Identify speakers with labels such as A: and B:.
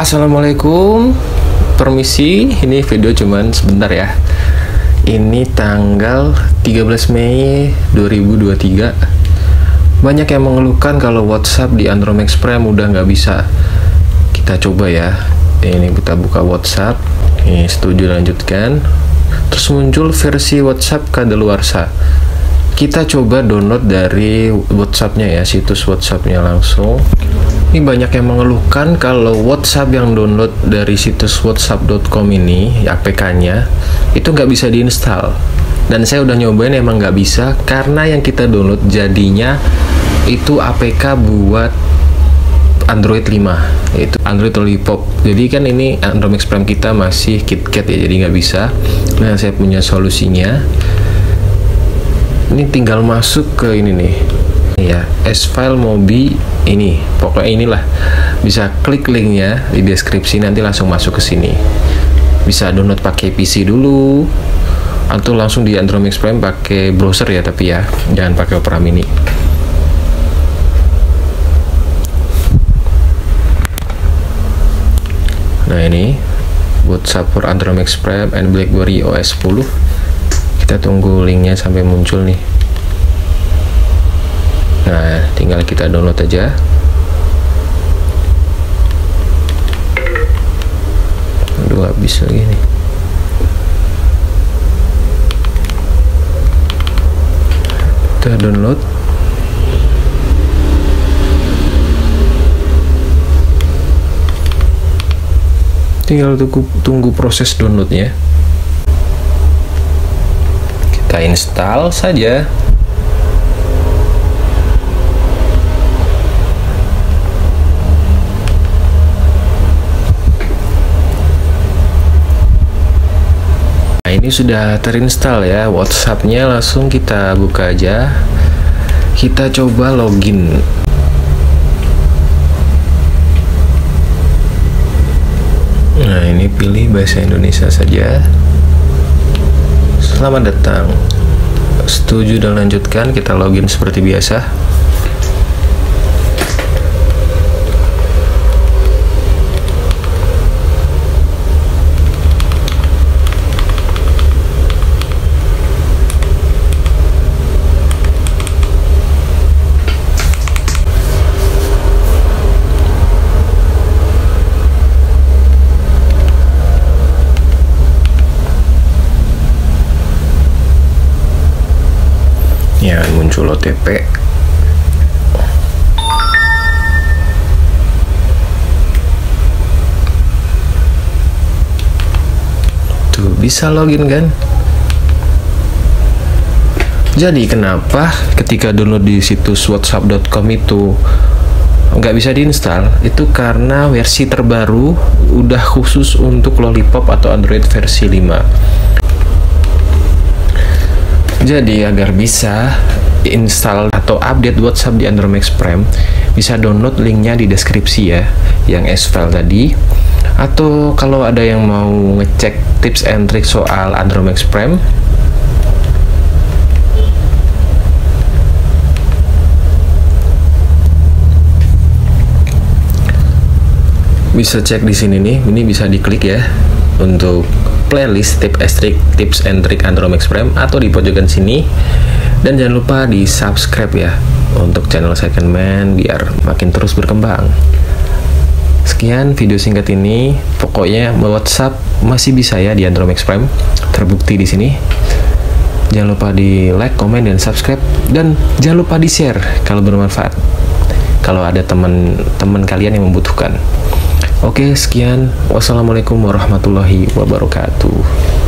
A: Assalamualaikum, permisi, ini video cuman sebentar ya. Ini tanggal 13 Mei 2023. Banyak yang mengeluhkan kalau WhatsApp di Android Max Prime udah nggak bisa. Kita coba ya. Ini kita buka WhatsApp. Ini setuju lanjutkan. Terus muncul versi WhatsApp kadaluarsa. Kita coba download dari WhatsApp-nya ya, situs WhatsApp-nya langsung. Ini banyak yang mengeluhkan kalau WhatsApp yang download dari situs whatsapp.com ini, APK-nya, itu nggak bisa diinstal. Dan saya udah nyobain, emang nggak bisa, karena yang kita download jadinya itu APK buat Android 5, yaitu Android Lollipop. Jadi kan ini Android Max Prime kita masih KitKat ya, jadi nggak bisa. Nah, saya punya solusinya. Ini tinggal masuk ke ini nih ya, S-File Mobi ini, pokoknya inilah, bisa klik linknya di deskripsi, nanti langsung masuk ke sini. Bisa download pakai PC dulu atau langsung di Android Max Prime pakai browser ya, tapi ya jangan pakai Opera Mini. Nah, ini WhatsApp for Android Max Prime and BlackBerry OS 10. Kita tunggu linknya sampai muncul nih. Nah, tinggal kita download aja. Aduh, habis lagi nih. Kita download. Tinggal tunggu proses downloadnya. Kita install saja. Nah, ini sudah terinstall ya WhatsApp-nya, langsung kita buka aja. Kita coba login. Nah, ini pilih bahasa Indonesia saja. Selamat datang. Setuju dan lanjutkan. Kita login seperti biasa. Ya, muncul OTP. Tuh, bisa login kan? Jadi kenapa ketika download di situs whatsapp.com itu nggak bisa diinstal? Itu karena versi terbaru udah khusus untuk Lollipop atau Android versi 5. Jadi agar bisa install atau update WhatsApp di Android Max Prime, bisa download linknya di deskripsi ya, yang S-File tadi. Atau kalau ada yang mau ngecek tips and trick soal Android Max Prime, bisa cek di sini nih. Ini bisa diklik ya untuk playlist tips and trick Android Max Prime, atau di pojokan sini. Dan jangan lupa di subscribe ya untuk channel Second Man biar makin terus berkembang. Sekian video singkat ini. Pokoknya WhatsApp masih bisa ya di Android Max Prime, terbukti di sini. Jangan lupa di like, komen, dan subscribe, dan jangan lupa di share kalau bermanfaat, kalau ada teman-teman kalian yang membutuhkan. Oke, sekian. Wassalamualaikum warahmatullahi wabarakatuh.